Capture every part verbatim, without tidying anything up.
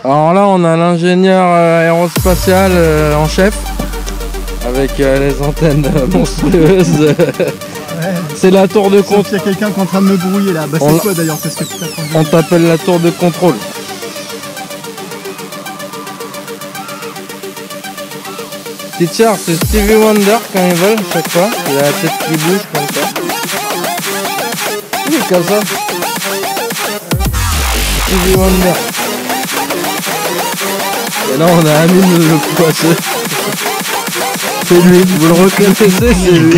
Alors là, on a l'ingénieur euh, aérospatial euh, en chef, avec euh, les antennes euh, monstrueuses. Ouais. C'est la tour de contrôle. Il y a quelqu'un qui est en train de me brouiller là. Bah, c'est quoi d'ailleurs? Qu'est-ce que tu t'attends? On t'appelle la tour de contrôle. Teacher, c'est Stevie Wonder quand ils veulent, chaque fois. Il a la tête qui bouge comme ça. Oui, comme ça. Stevie Wonder. Et là, on a Amine le poisseux. C'est lui, vous le reconnaissez, c'est lui.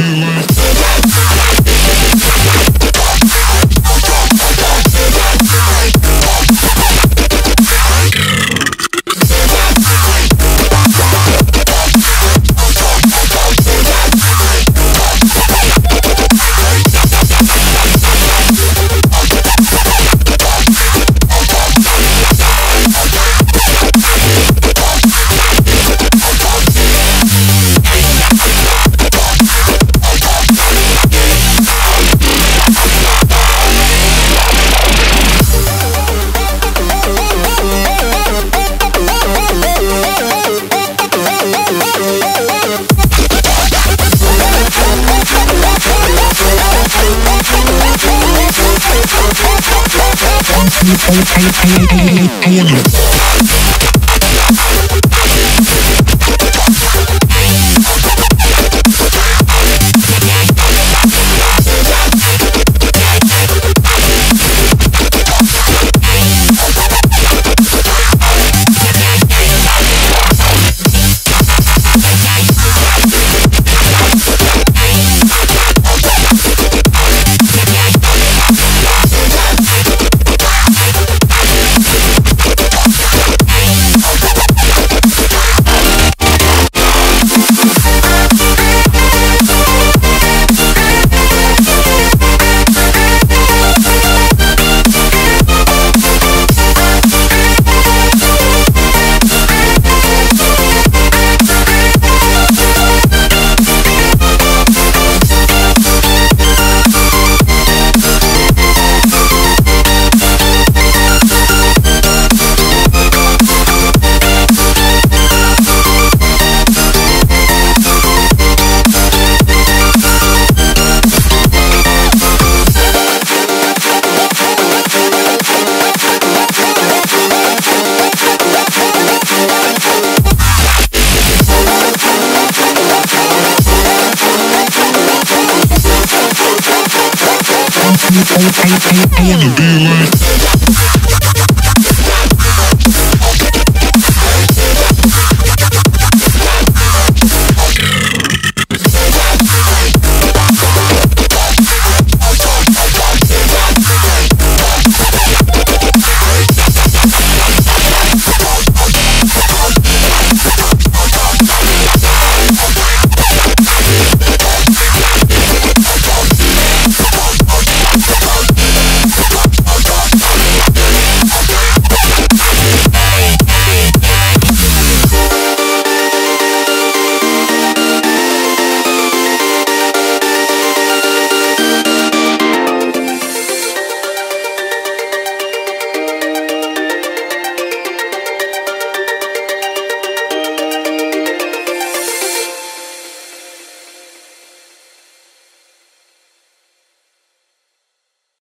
I wanna be like